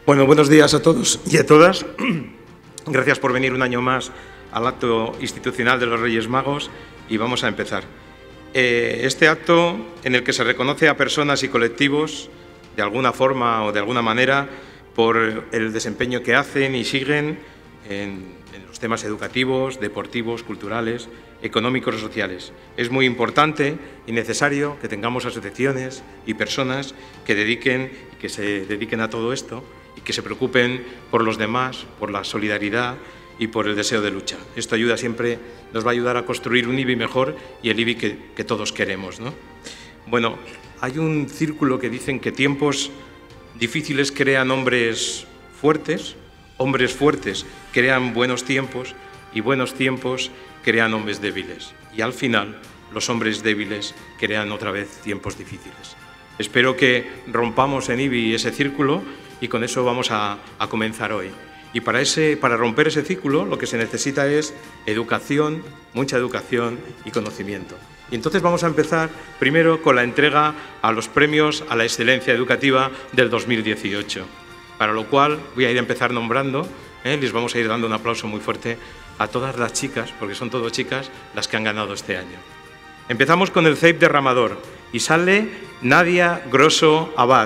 Bueno, buenos días a todos y a todas. Gracias por venir un año más al acto institucional de los Reyes Magos y vamos a empezar. Este acto en el que se reconoce a personas y colectivos de alguna forma o de alguna manera por el desempeño que hacen y siguen en los temas educativos, deportivos, culturales, económicos y sociales. Es muy importante y necesario que tengamos asociaciones y personas que se dediquen a todo esto y que se preocupen por los demás, por la solidaridad y por el deseo de lucha. Esto nos va a ayudar a construir un IBI mejor y el IBI que todos queremos, ¿no? Bueno, hay un círculo que dicen que tiempos difíciles crean hombres fuertes crean buenos tiempos y buenos tiempos crean hombres débiles. Y al final, los hombres débiles crean otra vez tiempos difíciles. Espero que rompamos en IBI ese círculo y con eso vamos a comenzar hoy. Y para romper ese círculo lo que se necesita es educación, mucha educación y conocimiento. Y entonces vamos a empezar primero con la entrega a los premios a la excelencia educativa del 2018. Para lo cual voy a empezar nombrando, les vamos a ir dando un aplauso muy fuerte a todas las chicas, porque son todas chicas las que han ganado este año. Empezamos con el CEIP derramador y sale Nadia Grosso Abad.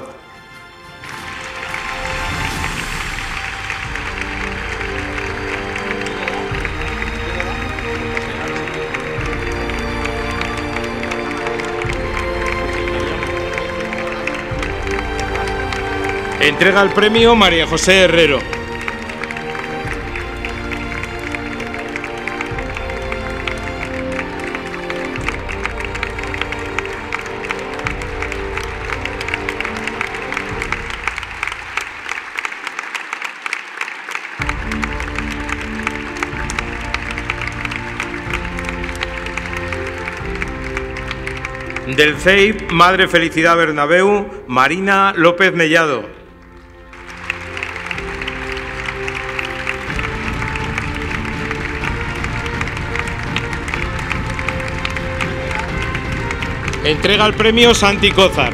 Entrega el premio María José Herrero. Del CEIP Madre Felicidad Bernabéu, Marina López Mellado. Entrega el premio Santi Cózar.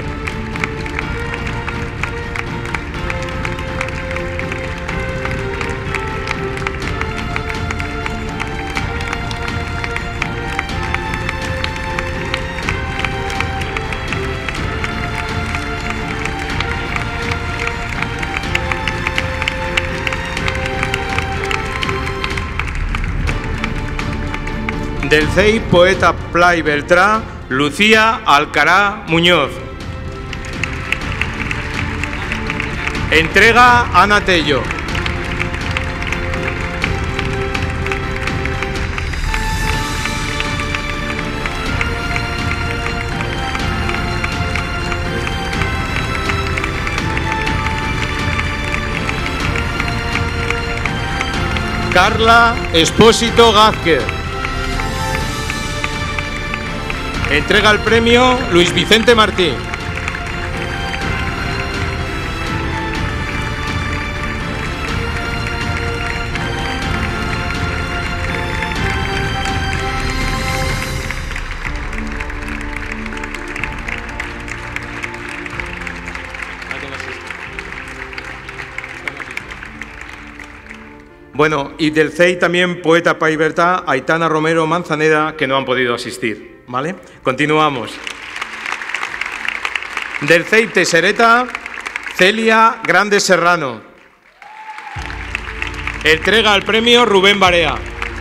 Del CEIP Poeta Play Beltrá, Lucía Alcará Muñoz. Entrega Ana Tello. Carla Espósito Gázquez. Entrega el premio Luis Vicente Martín. Bueno, y del CEI también Poeta Pay Bertá, Aitana Romero Manzaneda, que no han podido asistir. ¿Vale? Continuamos. Del CEIP Tesereta, Celia Grandes Serrano. Entrega el premio Rubén Barea.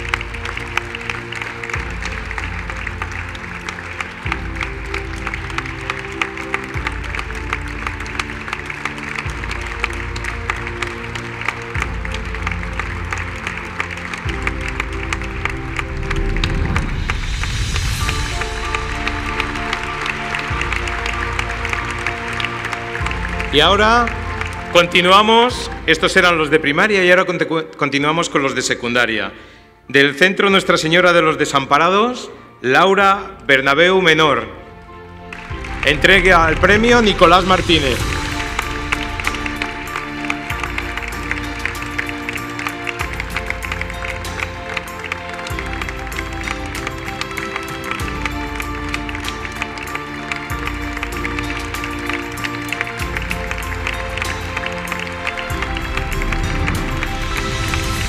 Y ahora continuamos, estos eran los de primaria y ahora continuamos con los de secundaria. Del Centro Nuestra Señora de los Desamparados, Laura Bernabéu Menor. Entrega el premio Nicolás Martínez.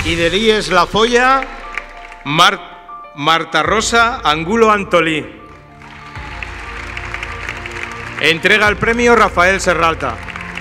Y de Díez La Folla, Marta Rosa Angulo Antolí. Entrega el premio Rafael Serralta.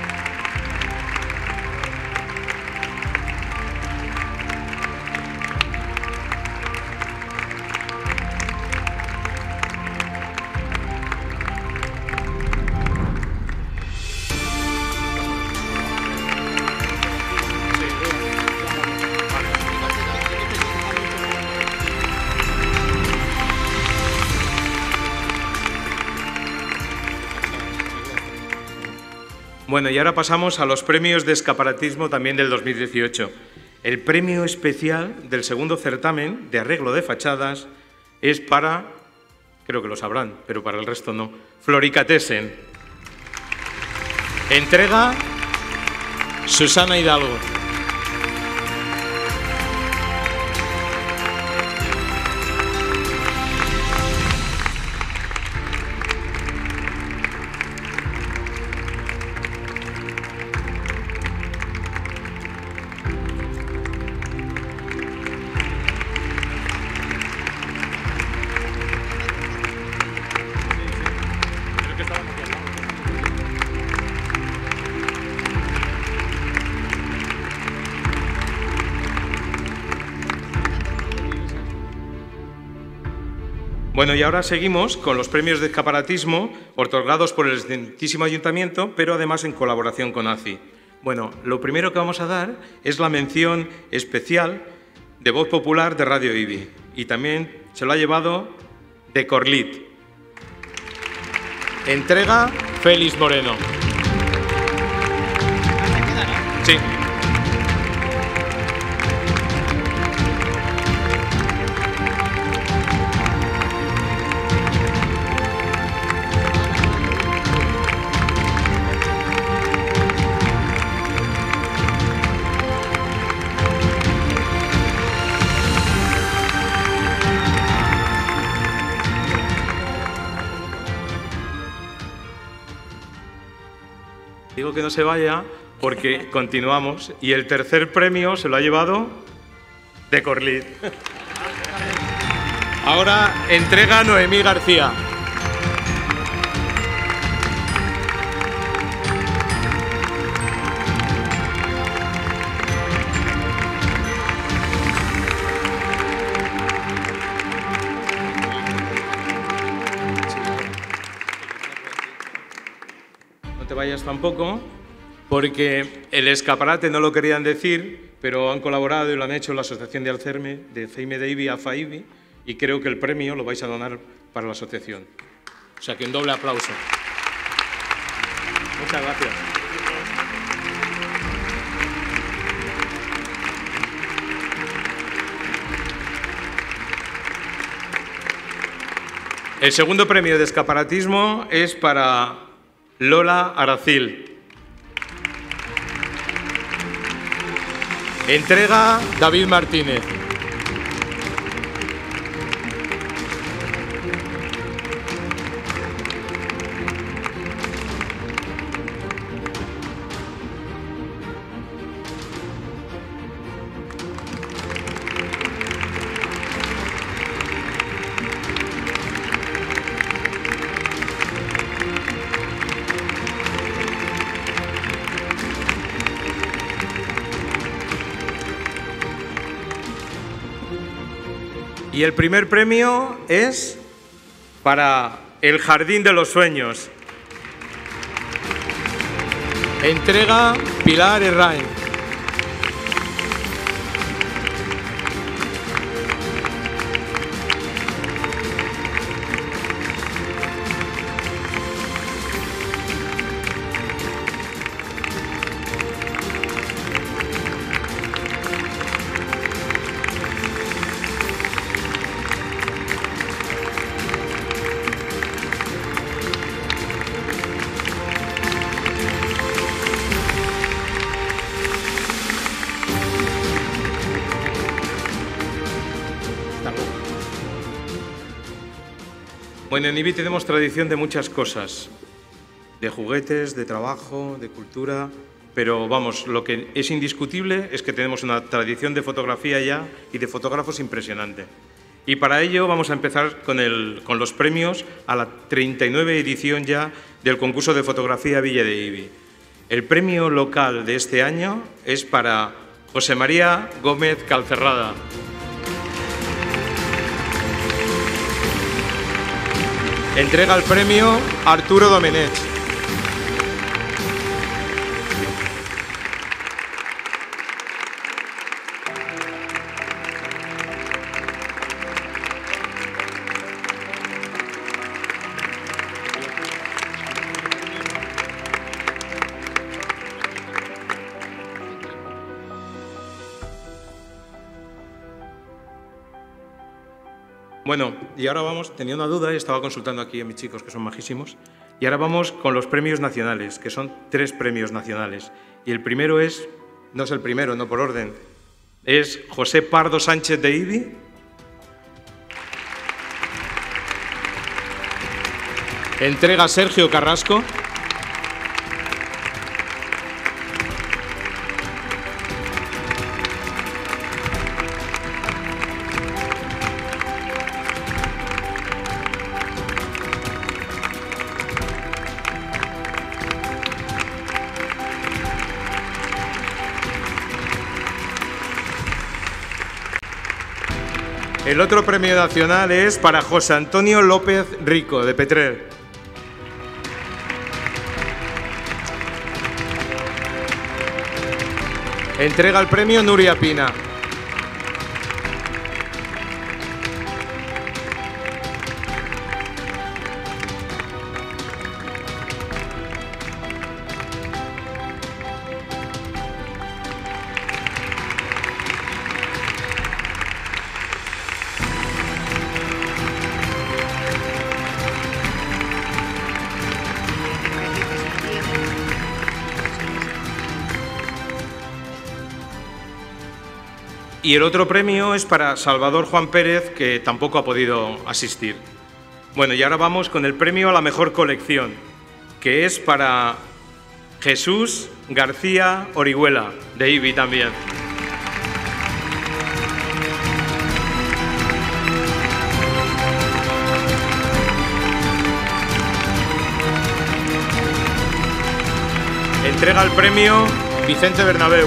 Bueno, y ahora pasamos a los premios de escaparatismo también del 2018. El premio especial del segundo certamen de arreglo de fachadas es para, creo que lo sabrán, pero para el resto no, Floricatesen. Entrega Susana Hidalgo. Bueno, y ahora seguimos con los premios de escaparatismo otorgados por el excelentísimo Ayuntamiento, pero además en colaboración con ACI. Bueno, lo primero que vamos a dar es la mención especial de Voz Popular de Radio IBI. Y también se lo ha llevado de Corlit. Entrega Félix Moreno. Sí. Digo que no se vaya porque continuamos y el tercer premio se lo ha llevado de Corlit. Ahora entrega Noemí García. No te vayas tampoco, porque el escaparate no lo querían decir, pero han colaborado y lo han hecho la Asociación de Alzheimer, de CIME-IBI, AFA-IBI, y creo que el premio lo vais a donar para la asociación. O sea que un doble aplauso. Muchas gracias. El segundo premio de escaparatismo es para Lola Aracil. Entrega David Martínez. Y el primer premio es para el Jardín de los Sueños. Entrega Pilar Herrain. Bueno, en IBI tenemos tradición de muchas cosas, de juguetes, de trabajo, de cultura, pero vamos, lo que es indiscutible es que tenemos una tradición de fotografía ya y de fotógrafos impresionante. Y para ello vamos a empezar con los premios a la 39 edición ya del concurso de fotografía Villa de Ibi. El premio local de este año es para José María Gómez Calcerrada. Entrega el premio Arturo Domenech. Bueno, y ahora vamos, tenía una duda y estaba consultando aquí a mis chicos que son majísimos, y ahora vamos con los premios nacionales, que son 3 premios nacionales. Y el primero es, no es el primero, no por orden, es José Pardo Sánchez de Ibi. Entrega Sergio Carrasco. El otro premio nacional es para José Antonio López Rico, de Petrer. Entrega el premio Nuria Pina. Y el otro premio es para Salvador Juan Pérez, que tampoco ha podido asistir. Bueno, y ahora vamos con el premio a la mejor colección, que es para Jesús García Orihuela, de Ibi también. Entrega el premio Vicente Bernabéu.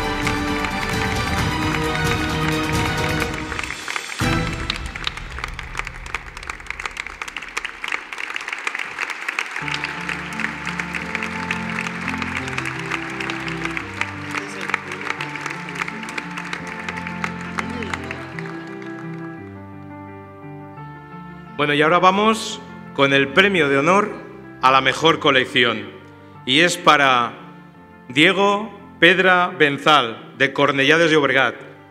Bueno, y ahora vamos con el premio de honor a la mejor colección. Y es para Diego Pedra Benzal, de Cornellà de Llobregat.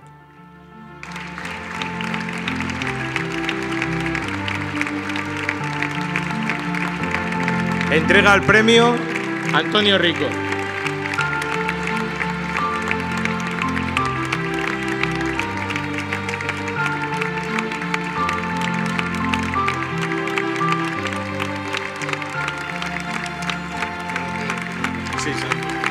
Entrega el premio Antonio Rico. Sí, sí.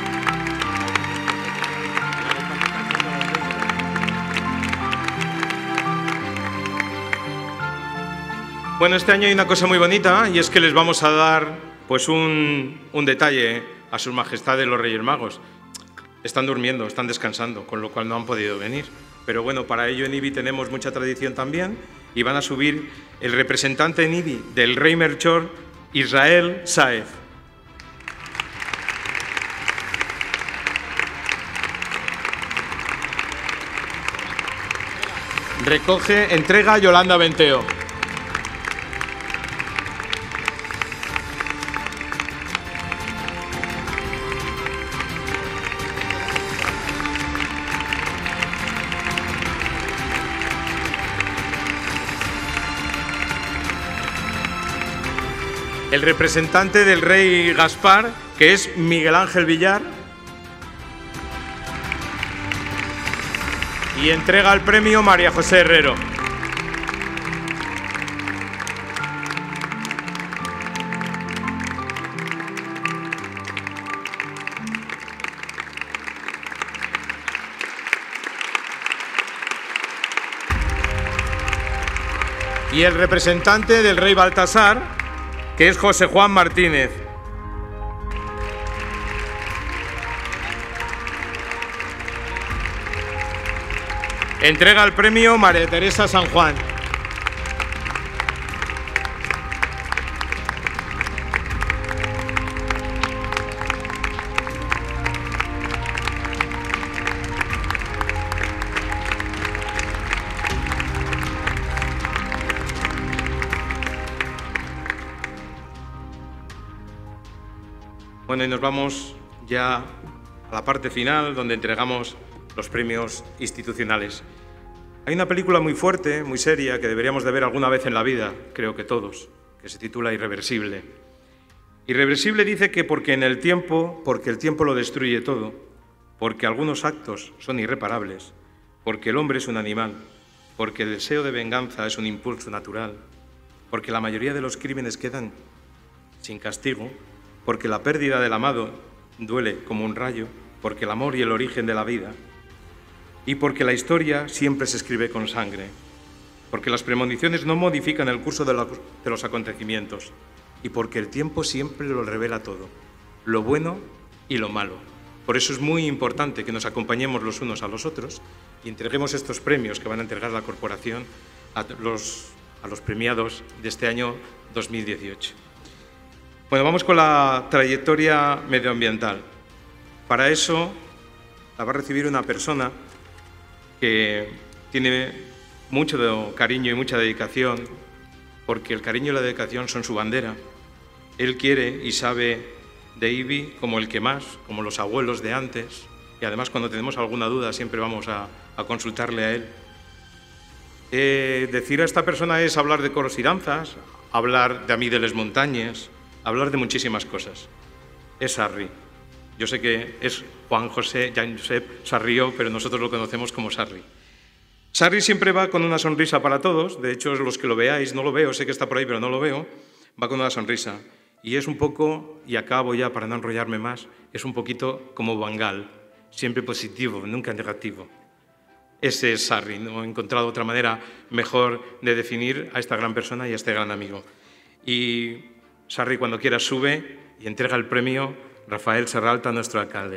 Bueno, este año hay una cosa muy bonita y es que les vamos a dar pues un detalle a sus majestades los Reyes Magos. Están durmiendo, están descansando, con lo cual no han podido venir. Pero bueno, para ello en Ibi tenemos mucha tradición también y van a subir el representante en Ibi del Rey Melchor, Israel Sáez. Entrega Yolanda Benteo. El representante del rey Gaspar, que es Miguel Ángel Villar. Y entrega el premio María José Herrero. y el representante del rey Baltasar, que es José Juan Martínez. Entrega el premio María Teresa San Juan. Bueno, y nos vamos ya a la parte final, donde entregamos los premios institucionales. Hay una película muy fuerte, muy seria, que deberíamos de ver alguna vez en la vida, creo que todos, que se titula Irreversible. Irreversible dice que porque el tiempo lo destruye todo, porque algunos actos son irreparables, porque el hombre es un animal, porque el deseo de venganza es un impulso natural, porque la mayoría de los crímenes quedan sin castigo, porque la pérdida del amado duele como un rayo, porque el amor y el origen de la vida, y porque la historia siempre se escribe con sangre, porque las premoniciones no modifican el curso de los acontecimientos, y porque el tiempo siempre lo revela todo, lo bueno y lo malo. Por eso es muy importante que nos acompañemos los unos a los otros y entreguemos estos premios que van a entregar la corporación a los premiados de este año 2018. Bueno, vamos con la trayectoria medioambiental. Para eso la va a recibir una persona que tiene mucho cariño y mucha dedicación, porque el cariño y la dedicación son su bandera. Él quiere y sabe de IBI como el que más, como los abuelos de antes, y además cuando tenemos alguna duda siempre vamos a consultarle a él. Decir a esta persona es hablar de coros y danzas, hablar de a mí de les montañes, hablar de muchísimas cosas. Es Sarri. Yo sé que es Juan José Josep Sarrió, pero nosotros lo conocemos como Sarri. Sarri siempre va con una sonrisa para todos. De hecho, los que lo veáis, no lo veo, sé que está por ahí, pero no lo veo, va con una sonrisa. Y es un poco, y acabo ya para no enrollarme más, es un poquito como Van Gaal, siempre positivo, nunca negativo. Ese es Sarri, no he encontrado otra manera mejor de definir a esta gran persona y a este gran amigo. Y Sarri, cuando quiera, sube y entrega el premio Rafael Serralta, nuestro alcalde.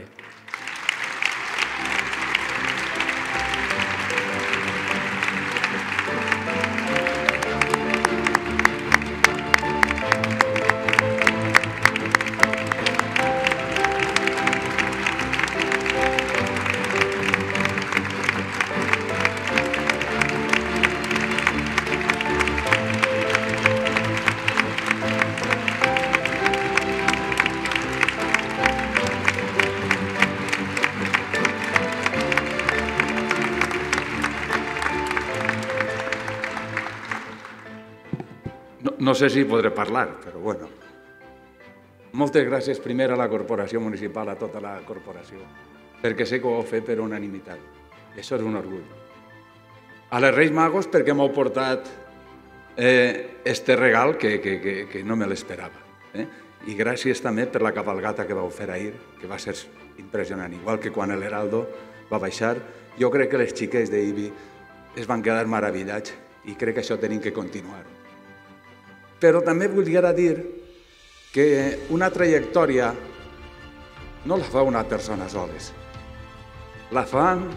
No sé si podré parlar, però bueno. Moltes gràcies primer a la corporació municipal, a tota la corporació, perquè sé que ho heu fet per unanimitat. Això és un orgull. A les Reis Magos perquè m'heu portat este regal que no me l'esperava. I gràcies també per la cabalgata que vau fer ahir, que va ser impressionant. Igual que quan l'Heraldo va baixar, jo crec que les xiques d'Ibi es van quedar meravellats i crec que això tenim que continuar. Però també voldria dir que una trajectòria no la fa una persona soles. La fan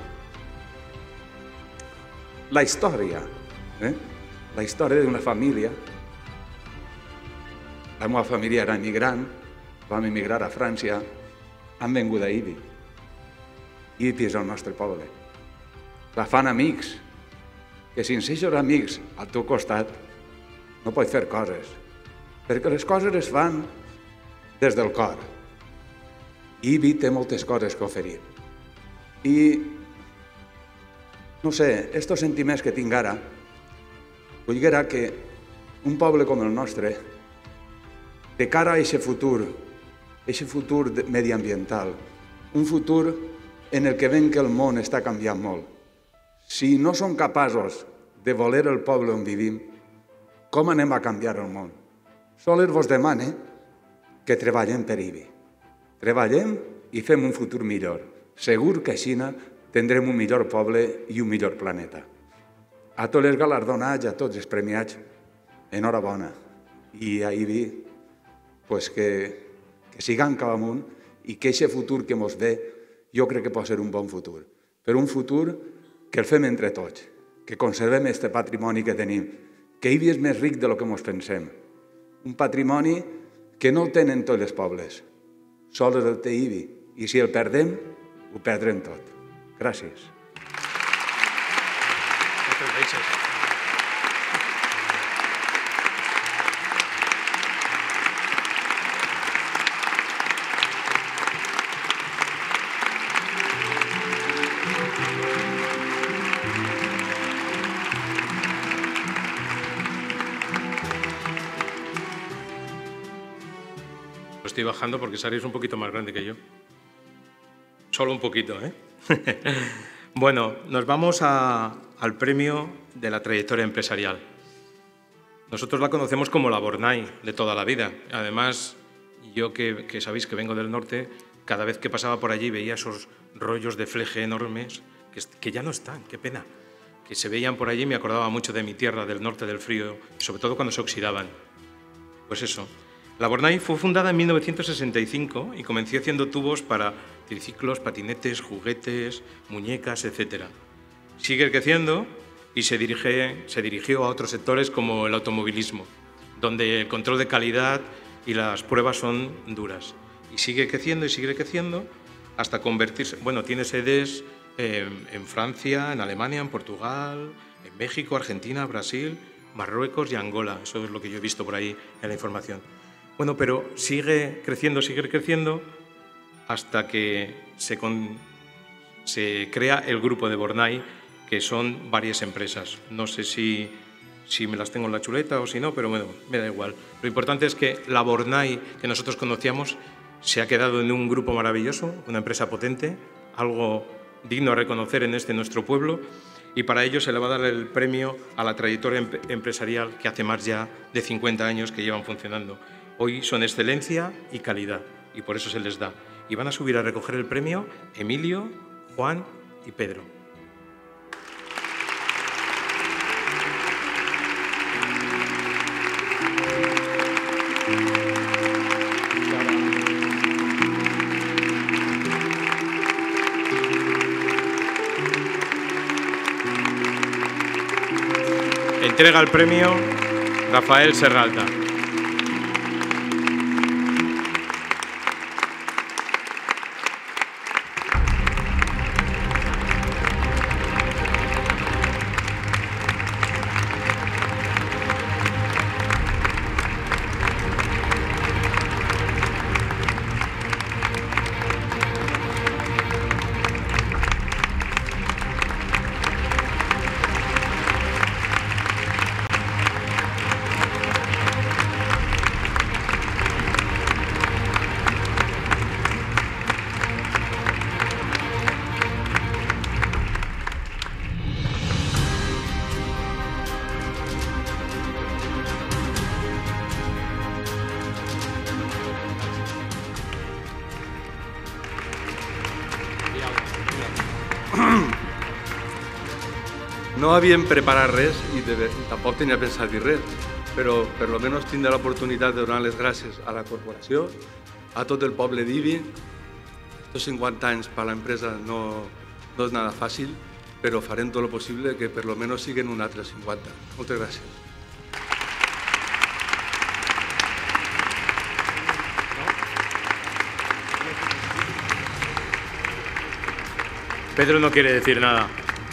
la història. La història d'una família. La meva família era immigrant, vam emigrar a França, han vingut a Ibi. Ibi és el nostre poble. La fan amics, que sense aquests amics al teu costat no pots fer coses, perquè les coses es fan des del cor. Ibi té moltes coses que oferir. I, no sé, aquests sentiments que tinc ara, voldria que un poble com el nostre, de cara a aquest futur mediambiental, un futur en el que veiem que el món està canviant molt, si no som capaços de voler el poble on vivim, com anem a canviar el món? Sols vos demane que treballem per Ibi. Treballem i fem un futur millor. Segur que així tindrem un millor poble i un millor planeta. A tots els galardonats, a tots els premiats, enhorabona. I a Ibi, pues que sigam cap amunt i que aquest futur que mos ve jo crec que pot ser un bon futur. Però un futur que el fem entre tots, que conservem aquest patrimoni que tenim, que Ibi és més ric del que mos pensem. Un patrimoni que no el tenen tots els pobles, sols el té Ibi. I si el perdem, ho perdrem tot. Gràcies. Moltes gràcies. Estoy bajando porque Sari es un poquito más grande que yo. Solo un poquito, ¿eh? Bueno, nos vamos al premio de la trayectoria empresarial. Nosotros la conocemos como la Bornay de toda la vida. Además, yo que sabéis que vengo del norte, cada vez que pasaba por allí veía esos rollos de fleje enormes que ya no están, qué pena, que se veían por allí. Me acordaba mucho de mi tierra, del norte del frío, sobre todo cuando se oxidaban. Pues eso. La Bornay fue fundada en 1965 y comenzó haciendo tubos para triciclos, patinetes, juguetes, muñecas, etc. Sigue creciendo y se dirigió a otros sectores como el automovilismo, donde el control de calidad y las pruebas son duras. Y sigue creciendo hasta convertirse... Bueno, tiene sedes en Francia, en Alemania, en Portugal, en México, Argentina, Brasil, Marruecos y Angola. Eso es lo que yo he visto por ahí en la información. Bueno, pero sigue creciendo hasta que se crea el grupo de Bornay, que son varias empresas. No sé si me las tengo en la chuleta o si no, pero bueno, me da igual. Lo importante es que la Bornay que nosotros conocíamos se ha quedado en un grupo maravilloso, una empresa potente, algo digno a reconocer en nuestro pueblo, y para ello se le va a dar el premio a la trayectoria empresarial que hace más ya de 50 años que llevan funcionando. Hoy son excelencia y calidad, y por eso se les da. Y van a subir a recoger el premio Emilio, Juan y Pedro. Entrega el premio Rafael Serralta. No havíem preparat res i tampoc tenia pensat dir res, però per lo menos tindré l'oportunitat de donar les gràcies a la corporació, a tot el poble d'Ibi. Estos 50 anys per a l'empresa no és nada fàcil, però farem tot el possible que per lo menos siguin un altre 50. Moltes gràcies. Pedro no quiere decir nada.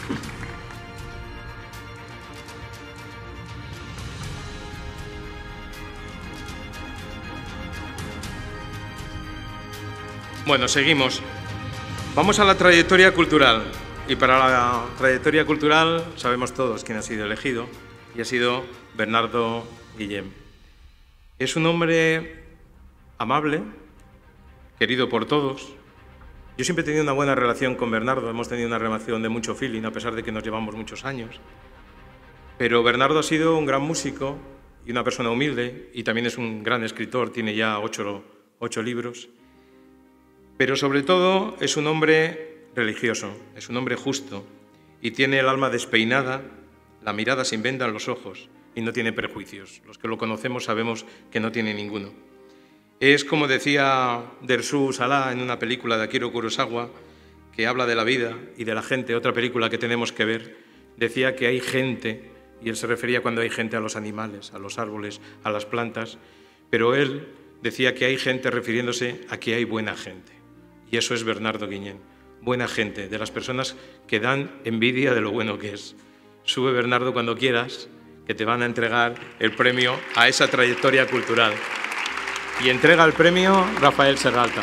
Bueno, seguimos. Vamos a la trayectoria cultural. Y para la trayectoria cultural sabemos todos quién ha sido elegido, y ha sido Bernardo Guillem. Es un hombre amable, querido por todos. Yo siempre he tenido una buena relación con Bernardo, hemos tenido una relación de mucho feeling, a pesar de que nos llevamos muchos años. Pero Bernardo ha sido un gran músico y una persona humilde, y también es un gran escritor, tiene ya 8 libros. Pero sobre todo es un hombre religioso, es un hombre justo, y tiene el alma despeinada, La mirada sin venda en los ojos y no tiene prejuicios. Los que lo conocemos sabemos que no tiene ninguno. Es como decía Dersu Salá en una película de Akira Kurosawa, que habla de la vida y de la gente, otra película que tenemos que ver, decía que hay gente, y él se refería cuando hay gente a los animales, a los árboles, a las plantas, pero él decía que hay gente refiriéndose a que hay buena gente. Y eso es Bernardo Guillén, buena gente, de las personas que dan envidia de lo bueno que es. Sube, Bernardo, cuando quieras, que te van a entregar el premio a esa trayectoria cultural. Y entrega el premio Rafael Serralta.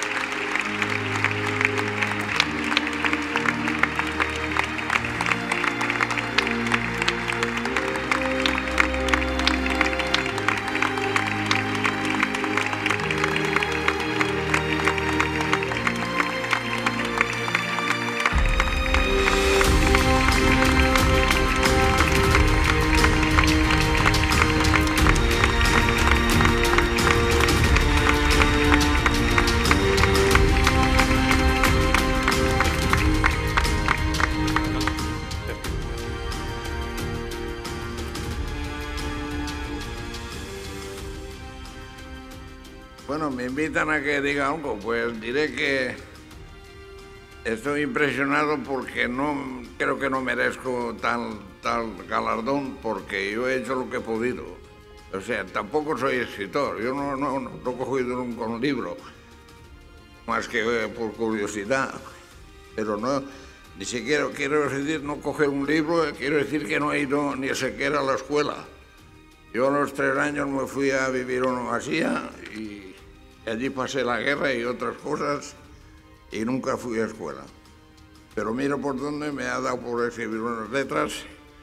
Bueno, me invitan a que diga algo, pues diré que estoy impresionado porque no creo que no merezco tal galardón, porque yo he hecho lo que he podido. O sea, tampoco soy escritor, yo no he cogido nunca un libro, más que por curiosidad, pero no, ni siquiera quiero decir no coger un libro, quiero decir que no he ido ni siquiera a la escuela. Yo a los 3 años me fui a vivir a una masía y allí pasé la guerra y otras cosas y nunca fui a escuela. Pero mira por dónde me ha dado por escribir unas letras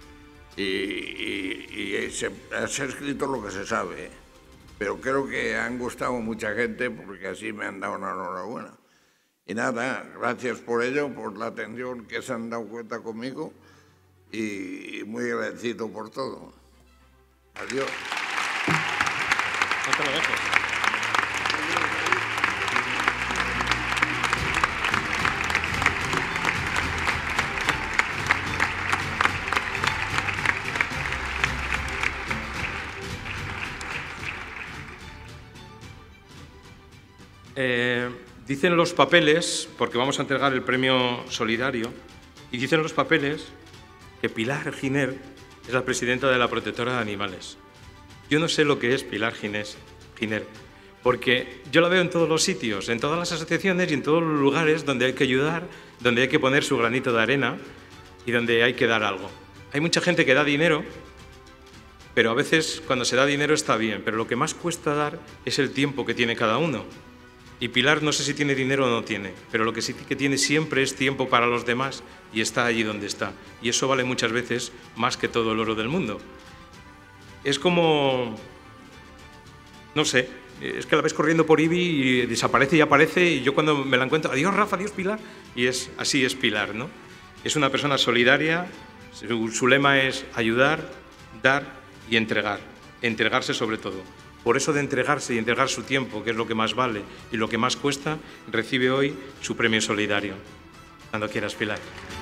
y se ha escrito lo que se sabe. Pero creo que han gustado a mucha gente porque así me han dado una enhorabuena. Y nada, gracias por ello, por la atención que se han dado cuenta conmigo y muy agradecido por todo. Adiós. No te lo dejes. Dicen los papeles, porque vamos a entregar el premio solidario, y dicen los papeles que Pilar Giner es la presidenta de la Protectora de Animales. Yo no sé lo que es Pilar Giner, porque yo la veo en todos los sitios, en todas las asociaciones y en todos los lugares donde hay que ayudar, donde hay que poner su granito de arena y donde hay que dar algo. Hay mucha gente que da dinero, pero a veces cuando se da dinero está bien, pero lo que más cuesta dar es el tiempo que tiene cada uno. Y Pilar no sé si tiene dinero o no tiene, pero lo que sí que tiene siempre es tiempo para los demás y está allí donde está. Y eso vale muchas veces más que todo el oro del mundo. Es como, no sé, es que la ves corriendo por IBI y desaparece y aparece y yo cuando me la encuentro, adiós Rafa, adiós Pilar, y así es Pilar, ¿no? Es una persona solidaria, su lema es ayudar, dar y entregar, entregarse sobre todo. Por eso de entregarse y entregar su tiempo, que es lo que más vale y lo que más cuesta, recibe hoy su premio solidario. Cuando quieras, Pilar.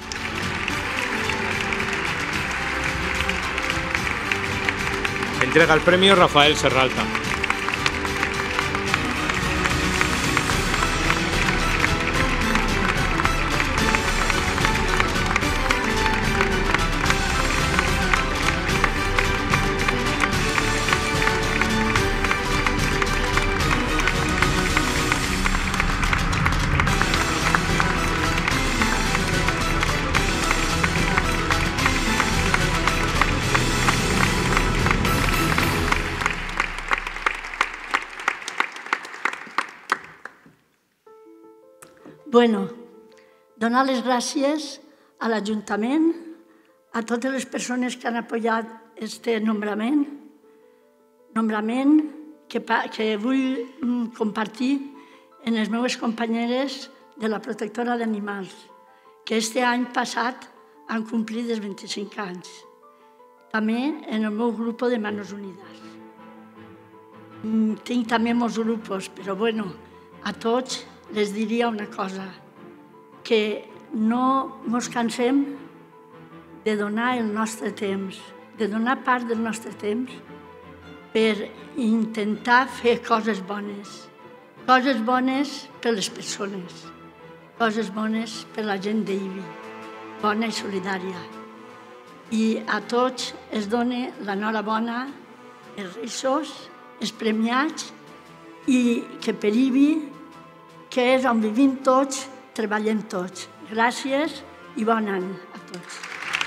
Entrega el premio Rafael Serralta. Bueno, donar les gràcies a l'Ajuntament, a totes les persones que han apoyat aquest nombrament que vull compartir amb les meves companyeres de la Protectora d'Animals, que aquest any passat han complit els 25 anys. També en el meu grup de Manos Unidas. Tinc també molts grups, però bueno, a tots les diria una cosa, que no ens cansem de donar el nostre temps, de donar part del nostre temps per intentar fer coses bones per les persones, coses bones per la gent d'Ibi, bona i solidària. I a tots es dona l'enhorabona, els rissos, els premiats, i que per Ibi, que és on vivim tots, treballem tots. Gràcies i bon any a tots.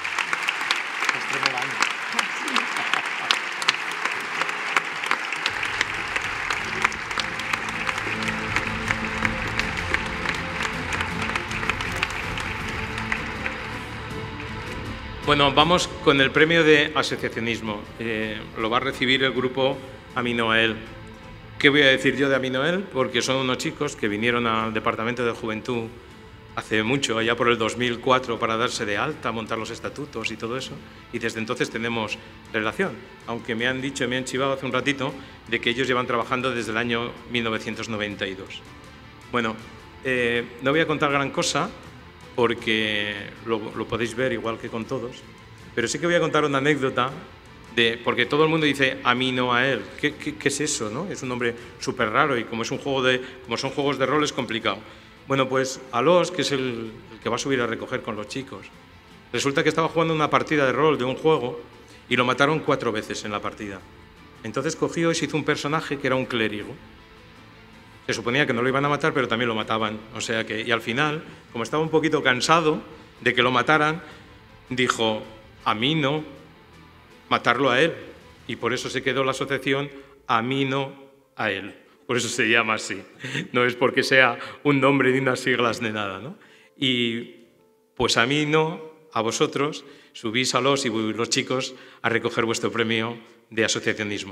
Bueno, vamos con el premio de asociacionismo. Lo va a recibir el grupo Aminoael. ¿Qué voy a decir yo de Aminoael? Porque son unos chicos que vinieron al Departamento de Juventud hace mucho, allá por el 2004, para darse de alta, montar los estatutos y todo eso. Y desde entonces tenemos relación, aunque me han dicho, me han chivado hace un ratito, de que ellos llevan trabajando desde el año 1992. Bueno, no voy a contar gran cosa, porque lo podéis ver igual que con todos, pero sí que voy a contar una anécdota, porque todo el mundo dice Aminoael. ¿Qué es eso, no? Es un nombre súper raro y como son juegos de rol es complicado. Bueno, pues Alós, que es el que va a subir a recoger con los chicos, resulta que estaba jugando una partida de rol de un juego y lo mataron 4 veces en la partida. Entonces cogió y se hizo un personaje que era un clérigo. Se suponía que no lo iban a matar, pero también lo mataban. O sea que, y al final, como estaba un poquito cansado de que lo mataran, dijo, Amino, matarlo a él. Y por eso se quedó la asociación Aminoael. Por eso se llama así. No es porque sea un nombre de unas siglas de nada, ¿no? Y pues Amino, a vosotros, subís a los chicos a recoger vuestro premio de asociacionismo.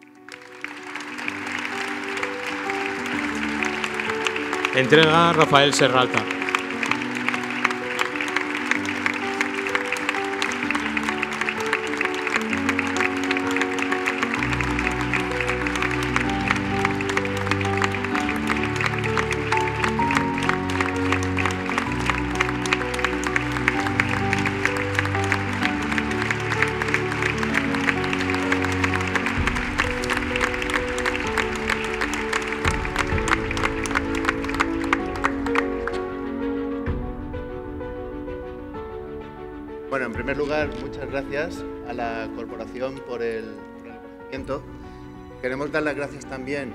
Entrega Rafael Serralta. Bueno, en primer lugar, muchas gracias a la corporación por el reconocimiento. Queremos dar las gracias también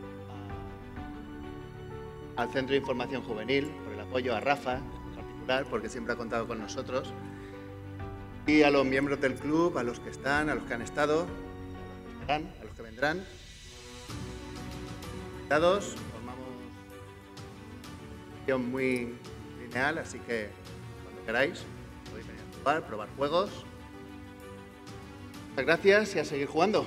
al Centro de Información Juvenil por el apoyo, a Rafa en particular, porque siempre ha contado con nosotros, y a los miembros del club, a los que están, a los que han estado, a los que vendrán. Formamos una acción muy lineal, así que cuando queráis podéis venir a probar juegos. Muchas gracias y a seguir jugando.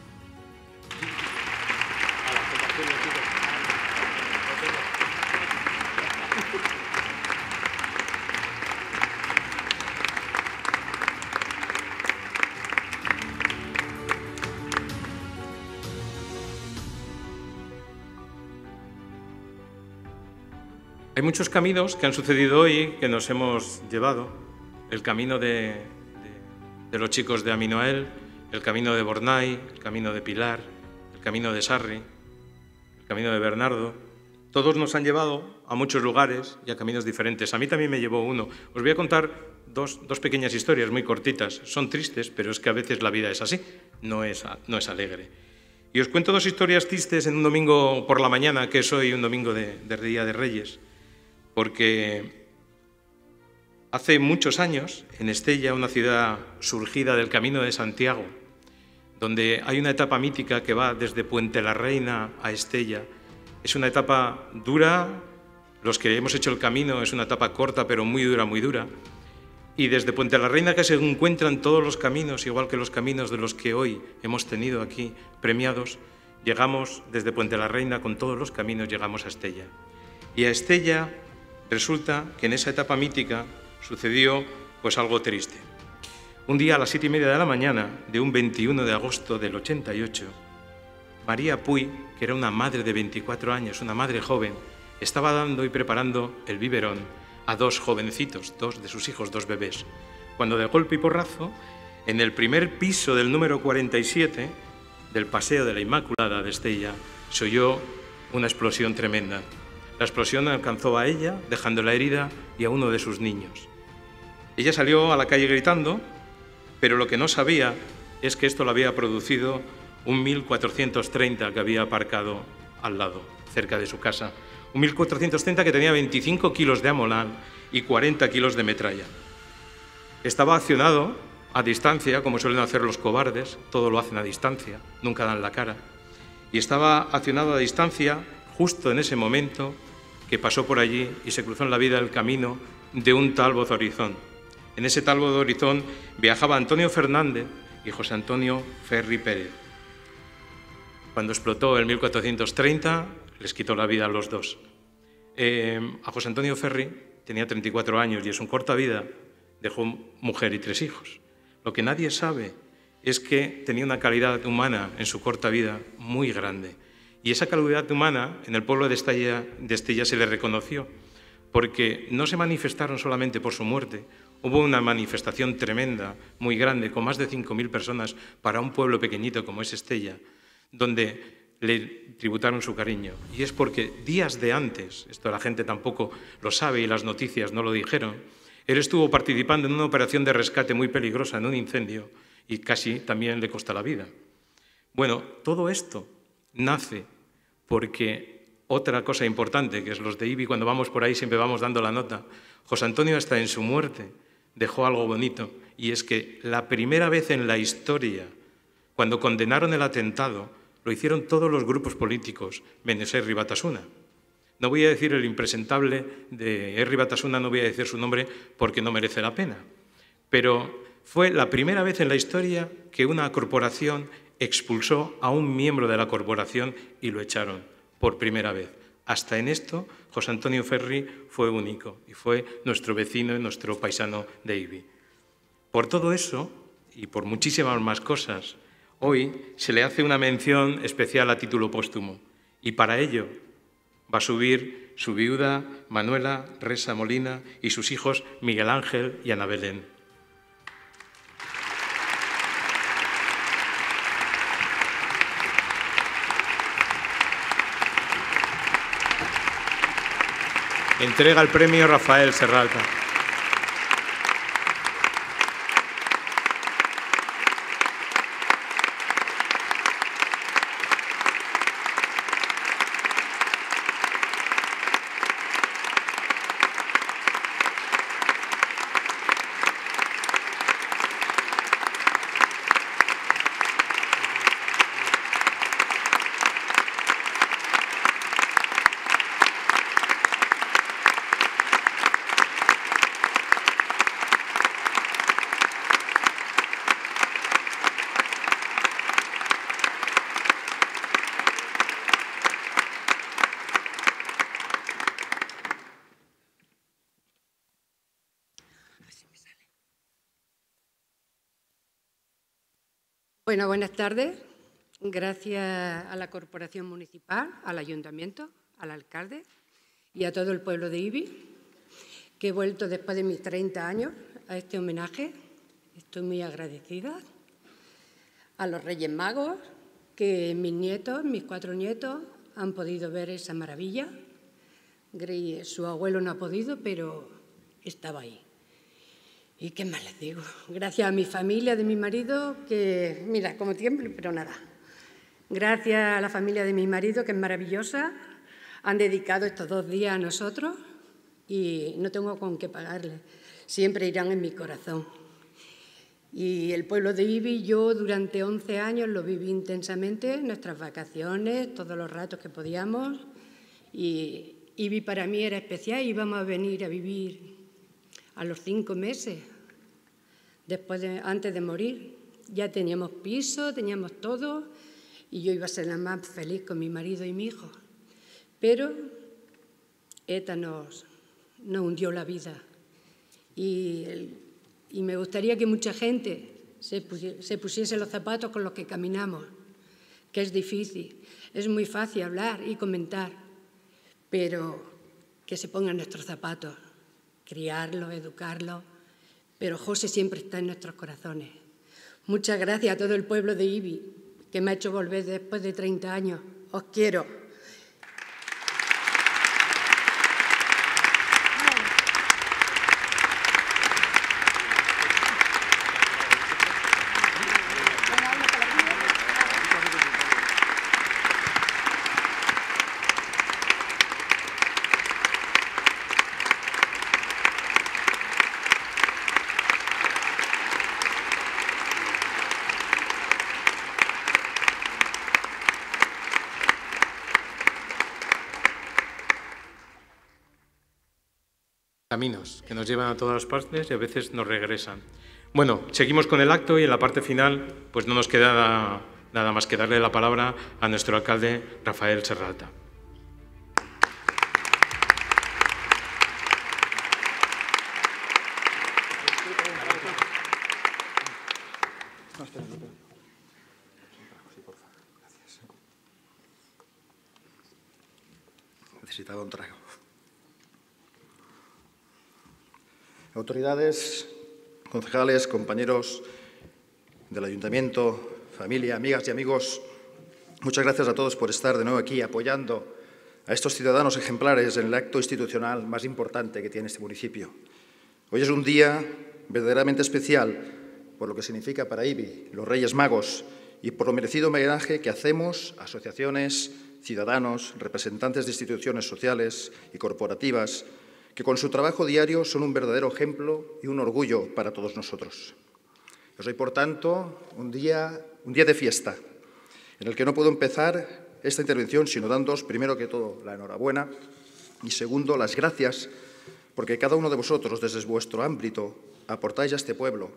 Hay muchos caminos que han sucedido hoy que nos hemos llevado. El camino de los chicos de Aminoael, el camino de Bornay, el camino de Pilar, el camino de Sarri, el camino de Bernardo. Todos nos han llevado a muchos lugares y a caminos diferentes. A mí también me llevó uno. Os voy a contar dos pequeñas historias muy cortitas. Son tristes, pero es que a veces la vida es así, no es alegre. Y os cuento dos historias tristes en un domingo por la mañana, que es hoy un domingo de Día de Reyes, porque hace muchos años, en Estella, una ciudad surgida del Camino de Santiago, donde hay una etapa mítica que va desde Puente la Reina a Estella. Es una etapa dura, los que hemos hecho el camino es una etapa corta, pero muy dura, muy dura. Y desde Puente la Reina, que se encuentran todos los caminos, igual que los caminos de los que hoy hemos tenido aquí premiados, llegamos desde Puente la Reina, con todos los caminos, llegamos a Estella. Y a Estella resulta que en esa etapa mítica sucedió pues algo triste. Un día a las 7:30 de la mañana de un 21 de agosto del 88, María Puy, que era una madre de 24 años, una madre joven, estaba dando y preparando el biberón a dos jovencitos, dos de sus hijos, dos bebés. cuando de golpe y porrazo, en el primer piso del número 47 del Paseo de la Inmaculada de Estella, se oyó una explosión tremenda. La explosión alcanzó a ella, dejándola herida, y a uno de sus niños. Ella salió a la calle gritando, pero lo que no sabía es que esto lo había producido un 1430 que había aparcado al lado, cerca de su casa. Un 1430 que tenía 25 kilos de amolán y 40 kilos de metralla. Estaba accionado a distancia, como suelen hacer los cobardes, todo lo hacen a distancia, nunca dan la cara. Y estaba accionado a distancia justo en ese momento que pasó por allí y se cruzó en la vida el camino de un Talbot de Horizon. En ese Talbot de Horizon viajaba Antonio Fernández y José Antonio Ferri Pérez. Cuando explotó el 1430, les quitó la vida a los dos. A José Antonio Ferri tenía 34 años y en su corta vida dejó mujer y 3 hijos. Lo que nadie sabe es que tenía una calidad humana en su corta vida muy grande. Y esa calidad humana en el pueblo de Estella se le reconoció, porque no se manifestaron solamente por su muerte, hubo una manifestación tremenda, muy grande, con más de 5.000 personas para un pueblo pequeñito como es Estella, donde le tributaron su cariño. Y es porque días de antes, esto la gente tampoco lo sabe y las noticias no lo dijeron, él estuvo participando en una operación de rescate muy peligrosa en un incendio y casi también le costó la vida. Bueno, todo esto nace porque otra cosa importante, que es los de IBI, cuando vamos por ahí siempre vamos dando la nota. José Antonio hasta en su muerte dejó algo bonito, y es que la primera vez en la historia, cuando condenaron el atentado, lo hicieron todos los grupos políticos, menos Herri Batasuna. No voy a decir el impresentable de Herri Batasuna, no voy a decir su nombre porque no merece la pena, pero fue la primera vez en la historia que una corporación expulsó a un miembro de la corporación y lo echaron por primera vez. Hasta en esto, José Antonio Ferri fue único y fue nuestro vecino y nuestro paisano de IBI. Por todo eso, y por muchísimas más cosas, hoy se le hace una mención especial a título póstumo, y para ello va a subir su viuda Manuela Resa Molina y sus hijos Miguel Ángel y Ana Belén. Entrega el premio Rafael Serralta. Bueno, buenas tardes. Gracias a la Corporación Municipal, al Ayuntamiento, al alcalde y a todo el pueblo de IBI, que he vuelto después de mis 30 años a este homenaje. Estoy muy agradecida. A los Reyes Magos, que mis nietos, mis 4 nietos, han podido ver esa maravilla. Su abuelo no ha podido, pero estaba ahí. ¿Y qué más les digo? Gracias a mi familia, de mi marido, que, mira, como tiemblo, pero nada. Gracias a la familia de mi marido, que es maravillosa. Han dedicado estos 2 días a nosotros y no tengo con qué pagarles. Siempre irán en mi corazón. Y el pueblo de IBI, yo durante 11 años lo viví intensamente, nuestras vacaciones, todos los ratos que podíamos. Y IBI para mí era especial. Íbamos a venir a vivir a los 5 meses, antes de morir. Ya teníamos piso, teníamos todo, y yo iba a ser la más feliz con mi marido y mi hijo. Pero ETA nos hundió la vida. Y me gustaría que mucha gente se pusiese los zapatos con los que caminamos, que es difícil. Es muy fácil hablar y comentar, pero que se pongan nuestros zapatos, criarlos, educarlos, pero José siempre está en nuestros corazones. Muchas gracias a todo el pueblo de Ibi, que me ha hecho volver después de 30 años. Os quiero. Caminos que nos llevan a todas partes y a veces nos regresan. Bueno, seguimos con el acto y en la parte final pues no nos queda nada más que darle la palabra a nuestro alcalde Rafael Serralta. Necesitaba un trago. Autoridades, concejales, compañeros del Ayuntamiento, familia, amigas y amigos, muchas gracias a todos por estar de nuevo aquí apoyando a estos ciudadanos ejemplares en el acto institucional más importante que tiene este municipio. Hoy es un día verdaderamente especial por lo que significa para Ibi, los Reyes Magos, y por lo merecido homenaje que hacemos a asociaciones, ciudadanos, representantes de instituciones sociales y corporativas, que con su trabajo diario son un verdadero ejemplo y un orgullo para todos nosotros. Es hoy, por tanto, un día de fiesta, en el que no puedo empezar esta intervención sino dándoos, primero que todo, la enhorabuena y, segundo, las gracias, porque cada uno de vosotros, desde vuestro ámbito, aportáis a este pueblo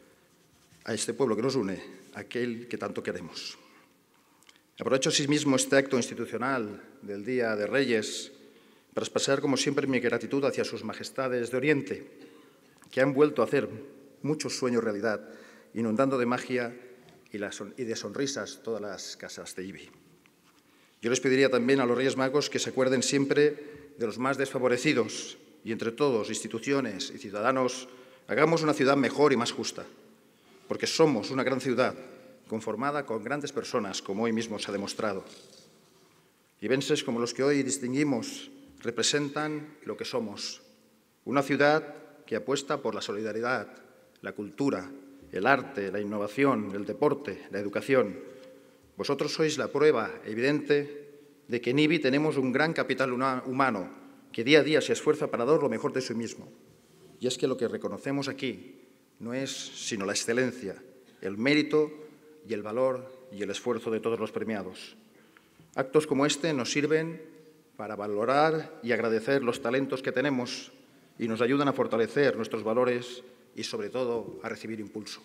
que nos une, aquel que tanto queremos. Aprovecho asimismo este acto institucional del Día de Reyes para expresar, como siempre, mi gratitud hacia sus majestades de Oriente, que han vuelto a hacer muchos sueños realidad, inundando de magia y de sonrisas todas las casas de Ibi. Yo les pediría también a los Reyes Magos que se acuerden siempre de los más desfavorecidos y, entre todos, instituciones y ciudadanos, hagamos una ciudad mejor y más justa, porque somos una gran ciudad conformada con grandes personas, como hoy mismo se ha demostrado. Ibenses como los que hoy distinguimos representan lo que somos, una ciudad que apuesta por la solidaridad, la cultura, el arte, la innovación, el deporte, la educación. Vosotros sois la prueba evidente de que en Ibi tenemos un gran capital humano que día a día se esfuerza para dar lo mejor de sí mismo. Y es que lo que reconocemos aquí no es sino la excelencia, el mérito y el valor y el esfuerzo de todos los premiados. Actos como este nos sirven para valorar y agradecer los talentos que tenemos y nos ayudan a fortalecer nuestros valores y, sobre todo, a recibir impulso.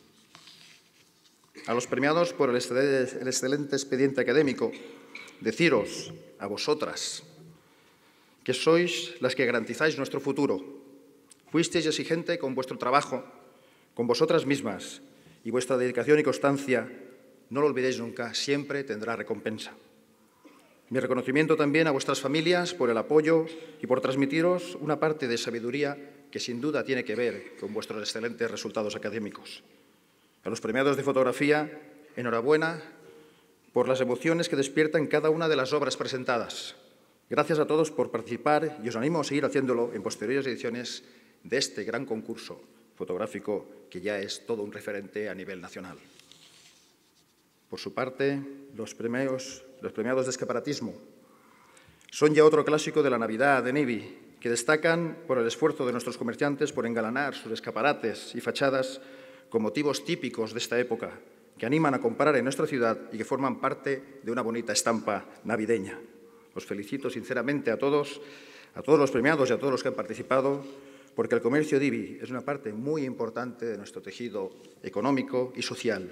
A los premiados por el excelente expediente académico, deciros a vosotras que sois las que garantizáis nuestro futuro. Fuisteis exigente con vuestro trabajo, con vosotras mismas, y vuestra dedicación y constancia, no lo olvidéis nunca, siempre tendrá recompensa. Mi reconocimiento también a vuestras familias por el apoyo y por transmitiros una parte de sabiduría que sin duda tiene que ver con vuestros excelentes resultados académicos. A los premiados de fotografía, enhorabuena por las emociones que despiertan cada una de las obras presentadas. Gracias a todos por participar y os animo a seguir haciéndolo en posteriores ediciones de este gran concurso fotográfico que ya es todo un referente a nivel nacional. Por su parte, los premiados de escaparatismo son ya otro clásico de la Navidad en Ibi, que destacan por el esfuerzo de nuestros comerciantes por engalanar sus escaparates y fachadas con motivos típicos de esta época, que animan a comprar en nuestra ciudad y que forman parte de una bonita estampa navideña. Os felicito sinceramente a todos los premiados y a todos los que han participado, porque el comercio de Ibi es una parte muy importante de nuestro tejido económico y social.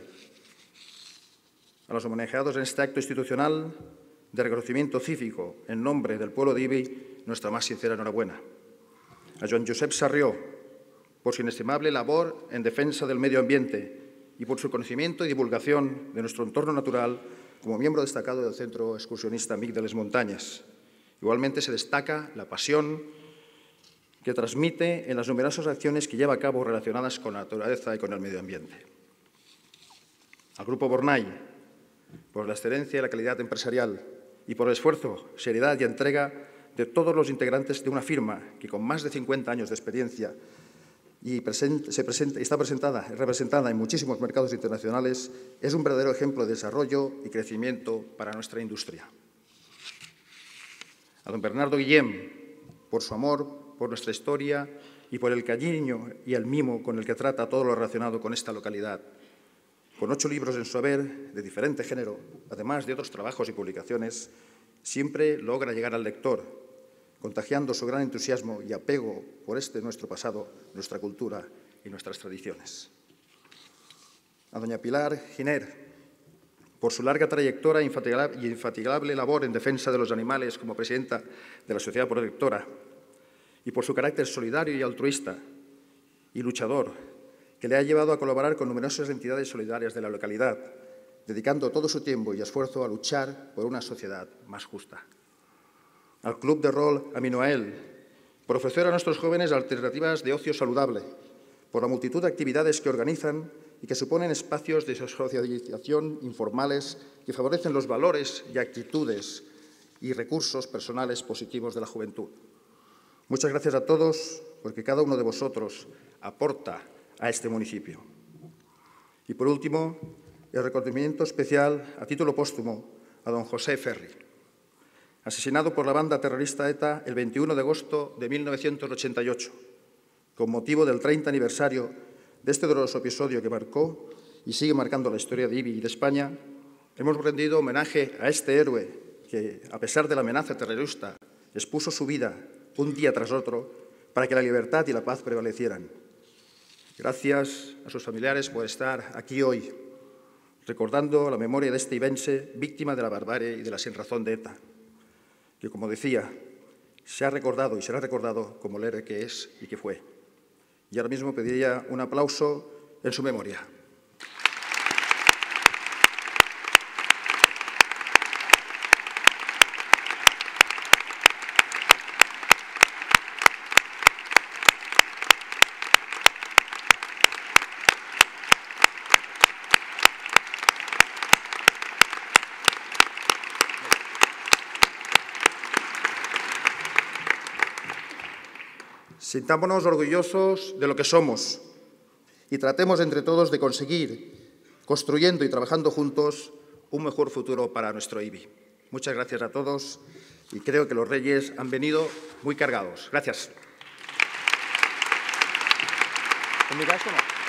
A los homenajeados en este acto institucional de reconocimiento cívico en nombre del pueblo de Ibi, nuestra más sincera enhorabuena. A Joan Josep Sarrió, por su inestimable labor en defensa del medio ambiente y por su conocimiento y divulgación de nuestro entorno natural como miembro destacado del Centro Excursionista Amic de les Montañas. Igualmente se destaca la pasión que transmite en las numerosas acciones que lleva a cabo relacionadas con la naturaleza y con el medio ambiente. Al Grupo Bornay, por la excelencia y la calidad empresarial y por el esfuerzo, seriedad y entrega de todos los integrantes de una firma que, con más de 50 años de experiencia y está representada en muchísimos mercados internacionales, es un verdadero ejemplo de desarrollo y crecimiento para nuestra industria. A don Bernardo Guillem, por su amor, por nuestra historia y por el cariño y el mimo con el que trata todo lo relacionado con esta localidad. Con 8 libros en su haber, de diferente género, además de otros trabajos y publicaciones, siempre logra llegar al lector, contagiando su gran entusiasmo y apego por nuestro pasado, nuestra cultura y nuestras tradiciones. A doña Pilar Giner, por su larga trayectoria e infatigable labor en defensa de los animales como presidenta de la Sociedad Protectora, y por su carácter solidario y altruista y luchador, que le ha llevado a colaborar con numerosas entidades solidarias de la localidad, dedicando todo su tiempo y esfuerzo a luchar por una sociedad más justa. Al Club de Rol Aminoael, por ofrecer a nuestros jóvenes alternativas de ocio saludable, por la multitud de actividades que organizan y que suponen espacios de socialización informales que favorecen los valores y actitudes y recursos personales positivos de la juventud. Muchas gracias a todos, porque cada uno de vosotros aporta a este municipio. Y por último, el reconocimiento especial a título póstumo a don José Ferri, asesinado por la banda terrorista ETA el 21 de agosto de 1988, con motivo del 30 aniversario de este doloroso episodio que marcó y sigue marcando la historia de Ibi y de España. Hemos rendido homenaje a este héroe que, a pesar de la amenaza terrorista, expuso su vida un día tras otro para que la libertad y la paz prevalecieran. Gracias a sus familiares por estar aquí hoy, recordando la memoria de este ibense, víctima de la barbarie y de la sinrazón de ETA, que, como decía, se ha recordado y será recordado como el héroe que es y que fue. Y ahora mismo pediría un aplauso en su memoria. Sintámonos orgullosos de lo que somos y tratemos entre todos de conseguir, construyendo y trabajando juntos, un mejor futuro para nuestro Ibi. Muchas gracias a todos y creo que los Reyes han venido muy cargados. Gracias. ¿En mi caso no?